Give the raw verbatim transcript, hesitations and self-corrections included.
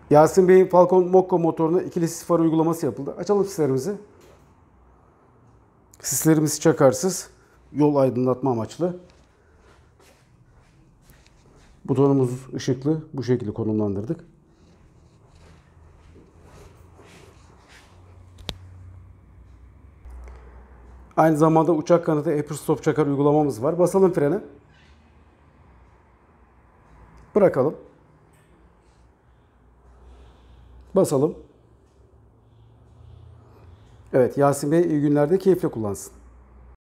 Yasin Bey'in Falcon Mokka motoruna ikili sis far uygulaması yapıldı. Açalım sislerimizi. Sislerimiz çakarsız. Yol aydınlatma amaçlı. Butonumuz ışıklı. Bu şekilde konumlandırdık. Aynı zamanda uçak kanadı Upper Stop çakar uygulamamız var. Basalım frene. Bırakalım. Basalım. Evet, Yasin Bey iyi günlerde keyifle kullansın.